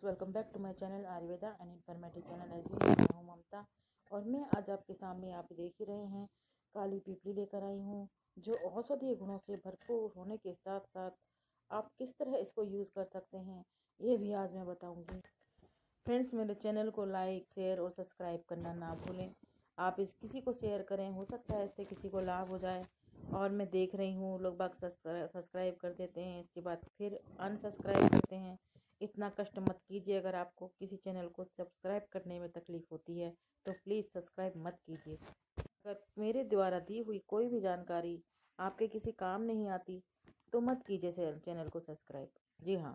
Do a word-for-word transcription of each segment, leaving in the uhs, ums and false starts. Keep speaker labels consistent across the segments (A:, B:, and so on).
A: Friends, welcome back to my channel Ayurveda and informative channel. As usual मैं हूँ ममता और मैं आज आपके सामने आप देख ही रहे हैं काली पीपली लेकर आई हूँ, जो औषधीय गुणों से भरपूर होने के साथ साथ आप किस तरह इसको यूज़ कर सकते हैं ये भी आज मैं बताऊँगी। फ्रेंड्स, मेरे चैनल को लाइक शेयर और सब्सक्राइब करना ना भूलें। आप इस किसी को शेयर करें, हो सकता है इससे किसी को लाभ हो जाए। और मैं देख रही हूँ लोग बाग सब्सक्राइब कर देते हैं, इसके बाद फिर अनसब्सक्राइब करते हैं। इतना कष्ट मत कीजिए। अगर आपको किसी चैनल को सब्सक्राइब करने में तकलीफ़ होती है तो प्लीज़ सब्सक्राइब मत कीजिए। अगर मेरे द्वारा दी हुई कोई भी जानकारी आपके किसी काम नहीं आती तो मत कीजिए चैनल को सब्सक्राइब। जी हाँ,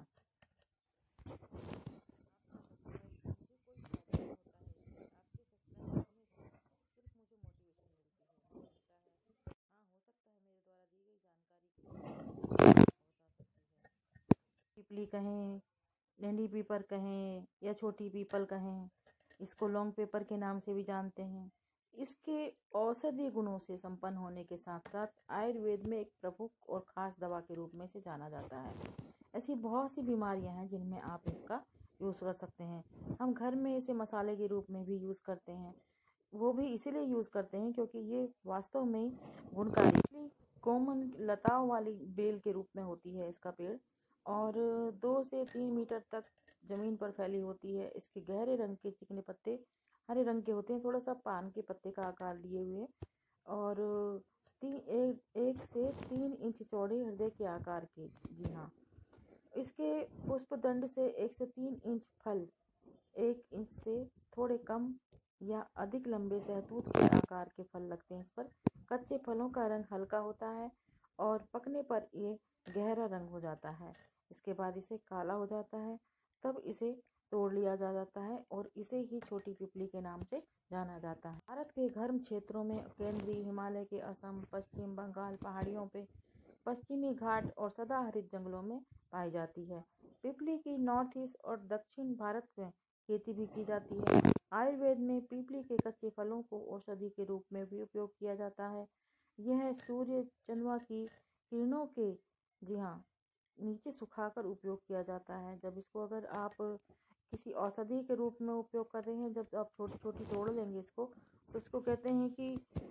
A: पीपली कहें, लेंडी पीपर कहें या छोटी पीपल कहें, इसको लॉन्ग पेपर के नाम से भी जानते हैं। इसके औषधीय गुणों से संपन्न होने के साथ साथ आयुर्वेद में एक प्रमुख और ख़ास दवा के रूप में से जाना जाता है। ऐसी बहुत सी बीमारियां हैं जिनमें आप इसका यूज़ कर सकते हैं। हम घर में इसे मसाले के रूप में भी यूज़ करते हैं, वो भी इसीलिए यूज़ करते हैं क्योंकि ये वास्तव में गुणकारी कॉमन लताओं वाली बेल के रूप में होती है इसका पेड़, और दो से तीन मीटर तक ज़मीन पर फैली होती है। इसके गहरे रंग के चिकने पत्ते हरे रंग के होते हैं, थोड़ा सा पान के पत्ते का आकार लिए हुए, और तीन एक एक से तीन इंच चौड़े हृदय के आकार के। जी हाँ, इसके पुष्पदंड से एक से तीन इंच फल एक इंच से थोड़े कम या अधिक लंबे सहतूत के आकार के फल लगते हैं इस पर। कच्चे फलों का रंग हल्का होता है और पकने पर ये गहरा रंग हो जाता है। इसके बाद इसे काला हो जाता है, तब इसे तोड़ लिया जा जाता है और इसे ही छोटी पीपली के नाम से जाना जाता है। भारत के गर्म क्षेत्रों में केंद्रीय हिमालय के असम, पश्चिम बंगाल पहाड़ियों पे, पश्चिमी घाट और सदाहरित जंगलों में पाई जाती है। पीपली की नॉर्थ ईस्ट और दक्षिण भारत में खेती भी की जाती है। आयुर्वेद में पीपली के कच्चे फलों को औषधि के रूप में भी उपयोग किया जाता है। यह सूर्य चंद्रमा की किरणों के जी हाँ नीचे सुखाकर उपयोग किया जाता है। जब इसको अगर आप किसी औषधि के रूप में उपयोग कर रहे हैं, जब आप छोटी छोटी तोड़ लेंगे इसको, तो इसको कहते हैं कि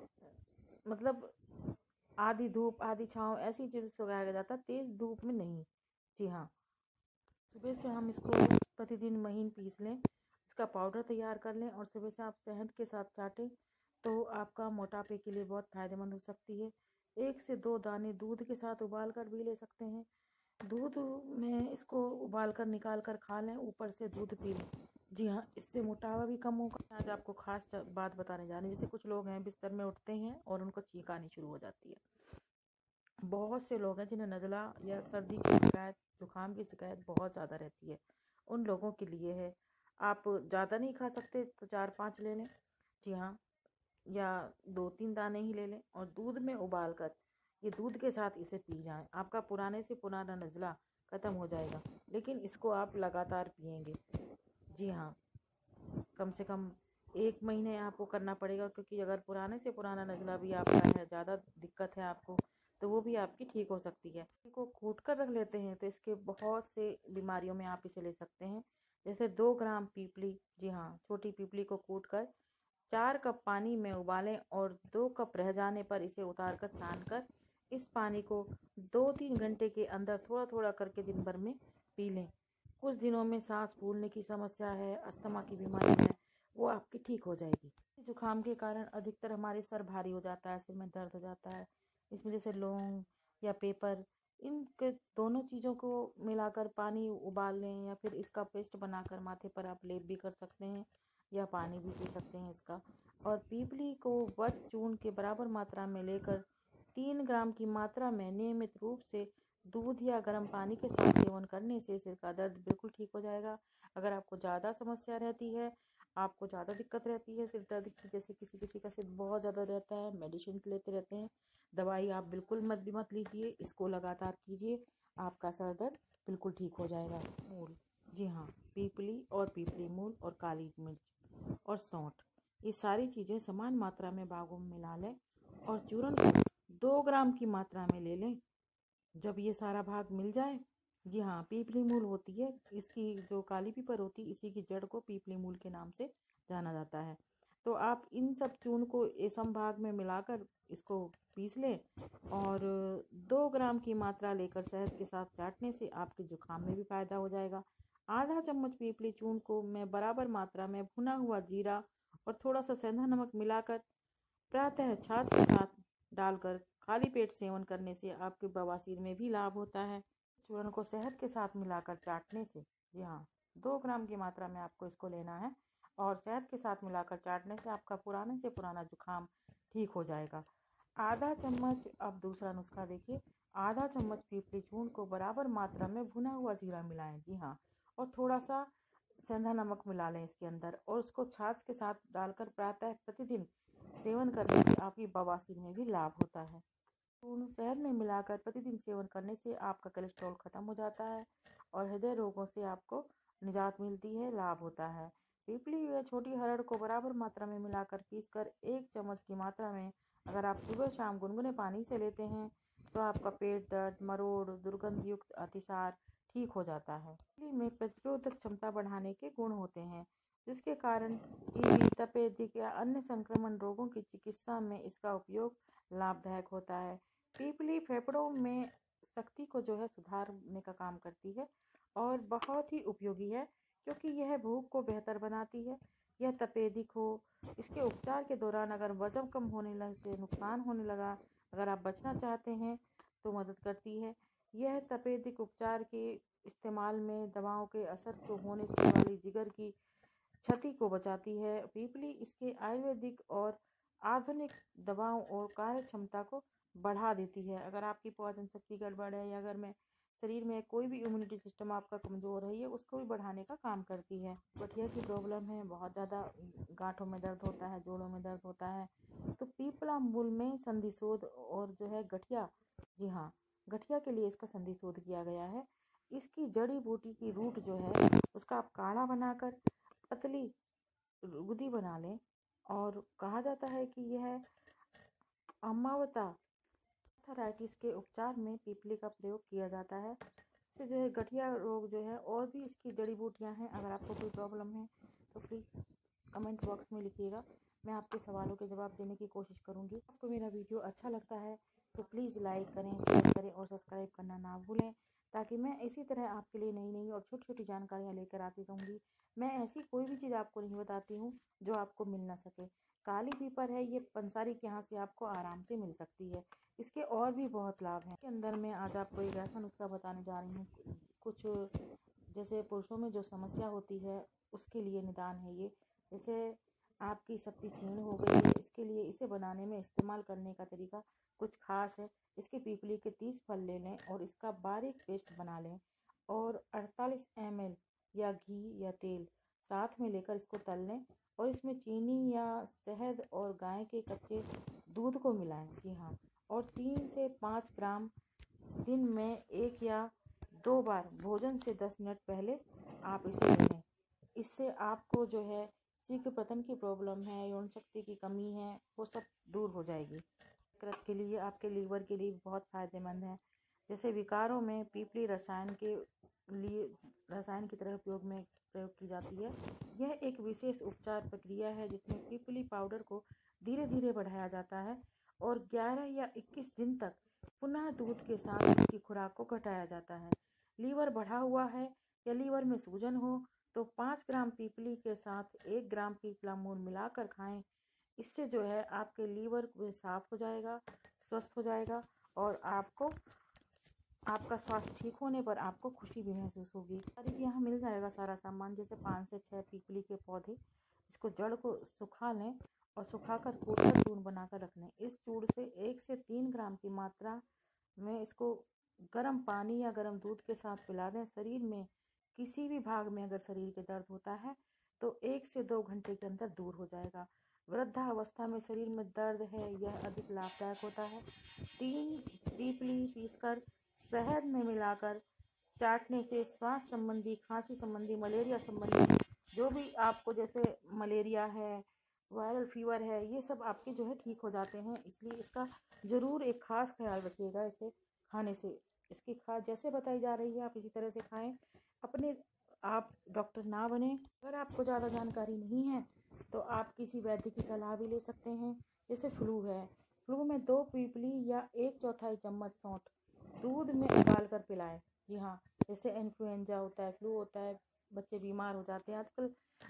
A: मतलब आधी धूप आधी छाँव ऐसी चीज़ से उगाया जाता है, तेज़ धूप में नहीं। जी हाँ, सुबह से हम इसको प्रतिदिन महीन पीस लें, इसका पाउडर तैयार कर लें और सुबह से आप शहद के साथ चाटें तो आपका मोटापे के लिए बहुत फ़ायदेमंद हो सकती है। एक से दो दाने दूध के साथ उबाल कर भी ले सकते हैं। दूध में इसको उबाल कर निकाल कर खा लें, ऊपर से दूध पी लें। जी हाँ, इससे मोटापा भी कम होगा। आज आपको खास बात बताने जा रहे हैं। जैसे कुछ लोग हैं बिस्तर में उठते हैं और उनको छींक आनी शुरू हो जाती है। बहुत से लोग हैं जिन्हें नज़ला या सर्दी की शिकायत, जुकाम की शिकायत बहुत ज़्यादा रहती है। उन लोगों के लिए है। आप ज़्यादा नहीं खा सकते तो चार पाँच ले लें। जी हाँ, या दो तीन दाने ही ले लें और दूध में उबाल कर ये दूध के साथ इसे पी जाएं। आपका पुराने से पुराना नज़ला ख़त्म हो जाएगा, लेकिन इसको आप लगातार पिएंगे। जी हाँ, कम से कम एक महीने आपको करना पड़ेगा, क्योंकि अगर पुराने से पुराना नज़ला भी आपका है, ज़्यादा दिक्कत है आपको, तो वो भी आपकी ठीक हो सकती है। इसको कूट कर रख लेते हैं तो इसके बहुत से बीमारियों में आप इसे ले सकते हैं। जैसे दो ग्राम पीपली, जी हाँ छोटी पीपली को कूट कर चार कप पानी में उबालें और दो कप रह जाने पर इसे उतार कर छान कर इस पानी को दो तीन घंटे के अंदर थोड़ा थोड़ा करके दिन भर में पी लें। कुछ दिनों में सांस फूलने की समस्या है, अस्थमा की बीमारी है, वो आपकी ठीक हो जाएगी। जुकाम के कारण अधिकतर हमारे सर भारी हो जाता है, सिर में दर्द हो जाता है। इसमें जैसे लौंग या पेपर, इन दोनों चीज़ों को मिलाकर पानी उबाल लें या फिर इसका पेस्ट बनाकर माथे पर आप लेप भी कर सकते हैं या पानी भी पी सकते हैं इसका। और पीपली को वट चूर्ण के बराबर मात्रा में लेकर तीन ग्राम की मात्रा में नियमित रूप से दूध या गर्म पानी के साथ सेवन करने से सिर का दर्द बिल्कुल ठीक हो जाएगा। अगर आपको ज़्यादा समस्या रहती है, आपको ज़्यादा दिक्कत रहती है सिर दर्द की, जैसे किसी किसी का सिर बहुत ज़्यादा रहता है, मेडिसिन लेते रहते हैं, दवाई आप बिल्कुल मत भी मत लीजिए, इसको लगातार कीजिए, आपका सर दर्द बिल्कुल ठीक हो जाएगा। मूल, जी हाँ, पीपली और पीपली मूल और काली मिर्च और सौंठ, ये सारी चीज़ें समान मात्रा में बागों में मिला लें और चूरन को दो ग्राम की मात्रा में ले लें। जब ये सारा भाग मिल जाए, जी हाँ, पीपली मूल होती है, इसकी जो काली पीपर होती है इसी की जड़ को पीपली मूल के नाम से जाना जाता है। तो आप इन सब चूर्ण को एसम भाग में मिलाकर इसको पीस लें और दो ग्राम की मात्रा लेकर शहद के साथ चाटने से आपके जुकाम में भी फ़ायदा हो जाएगा। आधा चम्मच पीपली चूर्ण को मैं बराबर मात्रा में भुना हुआ जीरा और थोड़ा सा सेंधा नमक मिलाकर प्रातः छाछ के साथ डालकर खाली पेट सेवन करने से आपके बवासीर में भी लाभ होता है। चूर्ण को शहद के साथ मिलाकर चाटने से, जी हाँ, दो ग्राम की मात्रा में आपको इसको लेना है और शहद के साथ मिलाकर चाटने से आपका पुराने से पुराना जुकाम ठीक हो जाएगा। आधा चम्मच, अब दूसरा नुस्खा देखिए, आधा चम्मच पीपली चूर्ण को बराबर मात्रा में भुना हुआ जीरा मिलाएं, जी हाँ, और थोड़ा सा सेंधा नमक मिला लें इसके अंदर और उसको छाछ के साथ डालकर प्रातः प्रतिदिन सेवन करने से आपकी बवासीर में भी लाभ होता है। चूर्ण शहद में मिलाकर प्रतिदिन सेवन करने से आपका कोलेस्ट्रॉल खत्म हो जाता है और हृदय रोगों से आपको निजात मिलती है, लाभ होता है। पीपली या छोटी हरड़ को बराबर मात्रा में मिलाकर पीसकर एक चम्मच की मात्रा में अगर आप सुबह शाम गुनगुने पानी से लेते हैं तो आपका पेट दर्द, मरोड़, दुर्गंध युक्त अतिसार ठीक हो जाता है। पीपली में प्रतिरोधक क्षमता बढ़ाने के गुण होते हैं जिसके कारण टीबी, तपेदिक या अन्य संक्रमण रोगों की चिकित्सा में इसका उपयोग लाभदायक होता है। पीपली फेफड़ों में शक्ति को जो है सुधारने का काम करती है और बहुत ही उपयोगी है क्योंकि यह भूख को बेहतर बनाती है। यह तपेदिक हो, इसके उपचार के दौरान अगर वजन कम होने लगे से नुकसान होने लगा, अगर आप बचना चाहते हैं तो मदद करती है। यह तपेदिक उपचार के इस्तेमाल में दवाओं के असर को होने से वाली जिगर की क्षति को बचाती है। पीपली इसके आयुर्वेदिक और आधुनिक दवाओं और कार्य क्षमता को बढ़ा देती है। अगर आपकी पाचन शक्ति गड़बड़ है या अगर में शरीर में कोई भी इम्यूनिटी सिस्टम आपका कमज़ोर है, ये उसको भी बढ़ाने का काम करती है। गठिया की प्रॉब्लम है, बहुत ज़्यादा गांठों में दर्द होता है, जोड़ों में दर्द होता है, तो पीपला मूल में संधिशोध और जो है गठिया, जी हाँ, गठिया के लिए इसका संधिशोध किया गया है। इसकी जड़ी बूटी की रूट जो है उसका आप काढ़ा बनाकर पतली गुदी बना लें और कहा जाता है कि यह अमावता आर्थराइटिस के उपचार में पीपली का प्रयोग किया जाता है। इससे जो है गठिया रोग जो है, और भी इसकी जड़ी बूटियां हैं। अगर आपको कोई प्रॉब्लम है तो प्लीज़ कमेंट बॉक्स में लिखिएगा, मैं आपके सवालों के जवाब देने की कोशिश करूंगी। आपको मेरा वीडियो अच्छा लगता है तो प्लीज़ लाइक करें, शेयर करें और सब्सक्राइब करना ना भूलें ताकि मैं इसी तरह आपके लिए नई नई और छोटी छोटी जानकारियाँ लेकर आती रहूँगी। मैं ऐसी कोई भी चीज़ आपको नहीं बताती हूँ जो आपको मिल ना सके। काली पीपर है, ये पंसारी के यहाँ से आपको आराम से मिल सकती है। इसके और भी बहुत लाभ हैं। इसके अंदर मैं आज आपको एक ऐसा नुस्खा बताने जा रही हूँ, कुछ जैसे पुरुषों में जो समस्या होती है उसके लिए निदान है ये। जैसे आपकी शक्ति क्षीण हो गई है, इसके लिए इसे बनाने में इस्तेमाल करने का तरीका कुछ खास है। इसके पीपली के तीस फल ले लें और इसका बारीक पेस्ट बना लें और अड़तालीस एम एल या घी या तेल साथ में लेकर इसको तल लें और इसमें चीनी या शहद और गाय के कच्चे दूध को मिलाएं, जी हाँ, और तीन से पाँच ग्राम दिन में एक या दो बार भोजन से दस मिनट पहले आप इसे ले लें। इससे आपको जो है शीघ्र पतन की प्रॉब्लम है, यौन शक्ति की कमी है, वो सब दूर हो जाएगी। यकृत के लिए, आपके लीवर के लिए बहुत फ़ायदेमंद है। जैसे विकारों में पीपली रसायन के लिए रसायन की तरह उपयोग में प्रयोग की जाती है। यह एक विशेष उपचार प्रक्रिया है जिसमें पीपली पाउडर को धीरे धीरे बढ़ाया जाता है और ग्यारह या इक्कीस दिन तक पुनः दूध के साथ इसकी खुराक को घटाया जाता है। लीवर बढ़ा हुआ है या लीवर में सूजन हो तो पाँच ग्राम पीपली के साथ एक ग्राम पीपला मूल मिलाकर खाएं। इससे जो है आपके लीवर साफ हो जाएगा, स्वस्थ हो जाएगा और आपको आपका स्वास्थ्य ठीक होने पर आपको खुशी भी महसूस होगी। सारी यहाँ मिल जाएगा सारा सामान, जैसे पाँच से छः पीपली के पौधे, इसको जड़ को सुखा लें और सुखाकर कूटकर चूर्ण बनाकर रख लें। इस चूर्ण से एक से तीन ग्राम की मात्रा में इसको गर्म पानी या गर्म दूध के साथ पिला दें। शरीर में किसी भी भाग में अगर शरीर के दर्द होता है तो एक से दो घंटे के अंदर दूर हो जाएगा। वृद्धावस्था में शरीर में दर्द है, यह अधिक लाभदायक होता है। तीन पीपली पीसकर शहद में मिलाकर चाटने से श्वास संबंधी, खांसी संबंधी, मलेरिया संबंधी जो भी आपको, जैसे मलेरिया है, वायरल फीवर है, ये सब आपके जो है ठीक हो जाते हैं। इसलिए इसका ज़रूर एक ख़ास ख्याल रखिएगा इसे खाने से इसकी खाद जैसे बताई जा रही है आप इसी तरह से खाएं। अपने आप डॉक्टर ना बने। अगर आपको ज़्यादा जानकारी नहीं है तो आप किसी वैद्य की सलाह भी ले सकते हैं। जैसे फ्लू है, फ्लू में दो पीपली या एक चौथाई चम्मच सौंठ दूध में उबाल कर पिलाएं। जी हाँ, जैसे इन्फ्लुएंजा होता है, फ्लू होता है, बच्चे बीमार हो जाते हैं। आजकल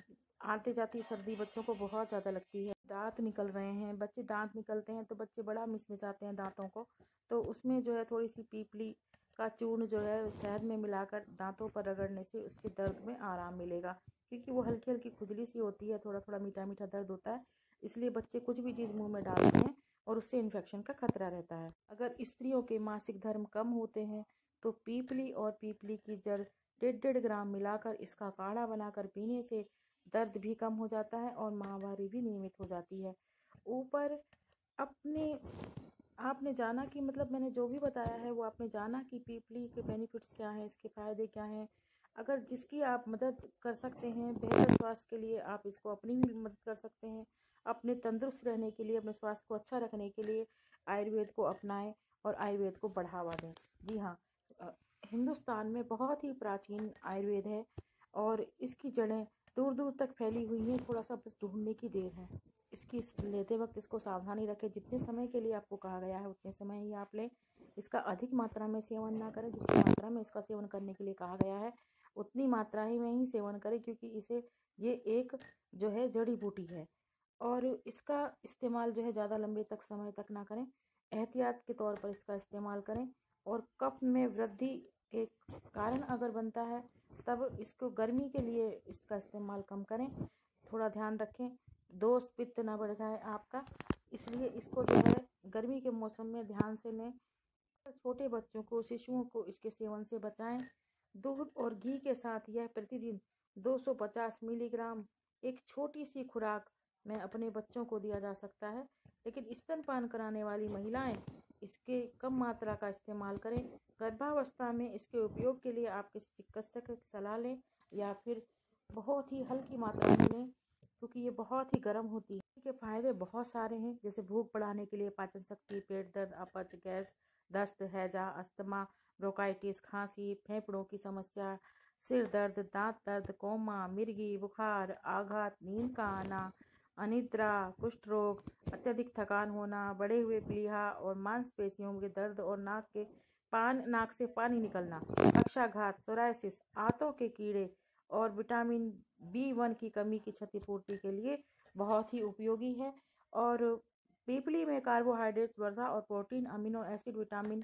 A: आते जाती सर्दी बच्चों को बहुत ज़्यादा लगती है। दांत निकल रहे हैं, बच्चे दांत निकलते हैं तो बच्चे बड़ा मिसमिसाते हैं दांतों को। तो उसमें जो है थोड़ी सी पीपली का चूर्ण जो है शहद में मिलाकर दांतों पर रगड़ने से उसके दर्द में आराम मिलेगा, क्योंकि वो हल्की हल्की खुजली सी होती है, थोड़ा थोड़ा मीठा मीठा दर्द होता है। इसलिए बच्चे कुछ भी चीज़ मुंह में डालते हैं और उससे इन्फेक्शन का खतरा रहता है। अगर स्त्रियों के मासिक धर्म कम होते हैं तो पीपली और पीपली की जड़ डेढ़ डेढ़ ग्राम मिलाकर इसका काढ़ा बनाकर पीने से दर्द भी कम हो जाता है और माहवारी भी नियमित हो जाती है। ऊपर अपने आपने जाना कि मतलब मैंने जो भी बताया है वो आपने जाना कि पीपली के बेनिफिट्स क्या हैं, इसके फ़ायदे क्या हैं। अगर जिसकी आप मदद कर सकते हैं बेहतर स्वास्थ्य के लिए, आप इसको अपनी भी मदद कर सकते हैं। अपने तंदुरुस्त रहने के लिए, अपने स्वास्थ्य को अच्छा रखने के लिए आयुर्वेद को अपनाएं और आयुर्वेद को बढ़ावा दें। जी हाँ, हिंदुस्तान में बहुत ही प्राचीन आयुर्वेद है और इसकी जड़ें दूर दूर तक फैली हुई हैं। थोड़ा सा बस ढूंढने की देर है। इसकी लेते वक्त इसको सावधानी रखें। जितने समय के लिए आपको कहा गया है उतने समय ही आप लें। इसका अधिक मात्रा में सेवन ना करें। जितनी मात्रा में इसका सेवन करने के लिए कहा गया है उतनी मात्रा ही में ही सेवन करें, क्योंकि इसे ये एक जो है जड़ी बूटी है और इसका इस्तेमाल जो है ज़्यादा लंबे तक समय तक ना करें। एहतियात के तौर पर इसका इस्तेमाल करें। और कफ में वृद्धि के कारण अगर बनता है तब इसको गर्मी के लिए इसका इस्तेमाल कम करें। थोड़ा ध्यान रखें दोष पित्त ना बढ़ जाए आपका, इसलिए इसको जो है गर्मी के मौसम में ध्यान से लें। छोटे बच्चों को, शिशुओं को इसके सेवन से बचाएं। दूध और घी के साथ यह प्रतिदिन दो सौ पचास मिलीग्राम एक छोटी सी खुराक में अपने बच्चों को दिया जा सकता है, लेकिन स्तनपान कराने वाली महिलाएं इसके कम मात्रा का इस्तेमाल करें। गर्भावस्था में इसके उपयोग के लिए आप किसी चिकित्सक की सलाह लें या फिर बहुत ही हल्की मात्रा में लें, क्योंकि ये बहुत ही गर्म होती है। इसके फ़ायदे बहुत सारे हैं, जैसे भूख बढ़ाने के लिए, पाचन शक्ति, पेट दर्द, अपच, गैस, दस्त, हैजा, अस्थमा, ब्रोंकाइटिस, खांसी, फेफड़ों की समस्या, सिर दर्द, दांत दर्द, कोमा, मिर्गी, बुखार, आघात, नींद का आना, अनिद्रा, कुष्ठ रोग, अत्यधिक थकान होना, बढ़े हुए प्लीहा और मांसपेशियों के दर्द और नाक के पान नाक से पानी निकलना, पक्षाघात, सोरायसिस, आंतों के कीड़े और विटामिन बी वन की कमी की क्षतिपूर्ति के लिए बहुत ही उपयोगी है। और पीपली में कार्बोहाइड्रेट्स, वसा और protein, amino acid, vitamin,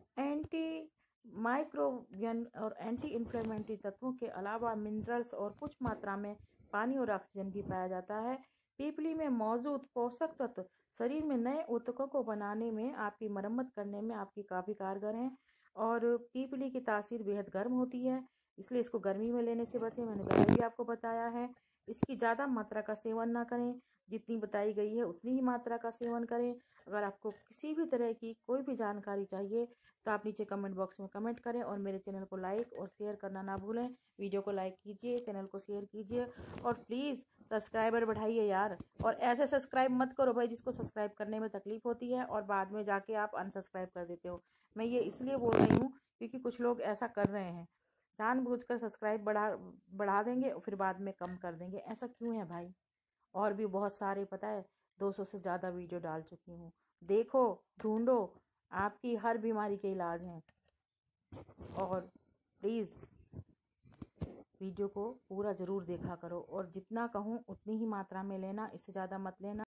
A: anti microbial और एंटी इन्फ्लेमेटरी तत्वों के अलावा मिनरल्स और कुछ मात्रा में पानी और ऑक्सीजन भी पाया जाता है। पीपली में मौजूद पोषक तत्व शरीर में नए ऊतकों को बनाने में, आपकी मरम्मत करने में आपकी काफ़ी कारगर हैं। और पीपली की तासीर बेहद गर्म होती है, इसलिए इसको गर्मी में लेने से बचें। मैंने पहले भी आपको बताया है। इसकी ज़्यादा मात्रा का सेवन ना करें, जितनी बताई गई है उतनी ही मात्रा का सेवन करें। अगर आपको किसी भी तरह की कोई भी जानकारी चाहिए तो आप नीचे कमेंट बॉक्स में कमेंट करें और मेरे चैनल को लाइक और शेयर करना ना भूलें। वीडियो को लाइक कीजिए, चैनल को शेयर कीजिए और प्लीज़ सब्सक्राइबर बढ़ाइए यार। और ऐसे सब्सक्राइब मत करो भाई जिसको सब्सक्राइब करने में तकलीफ होती है और बाद में जाके आप अनसब्सक्राइब कर देते हो। मैं ये इसलिए बोल रही हूँ क्योंकि कुछ लोग ऐसा कर रहे हैं, जानबूझकर सब्सक्राइब बढ़ा बढ़ा देंगे और फिर बाद में कम कर देंगे। ऐसा क्यों है भाई? और भी बहुत सारे, पता है, दो सौ से ज़्यादा वीडियो डाल चुकी हूँ। देखो, ढूंढो, आपकी हर बीमारी के इलाज हैं। और प्लीज़ वीडियो को पूरा ज़रूर देखा करो और जितना कहूँ उतनी ही मात्रा में लेना, इससे ज़्यादा मत लेना।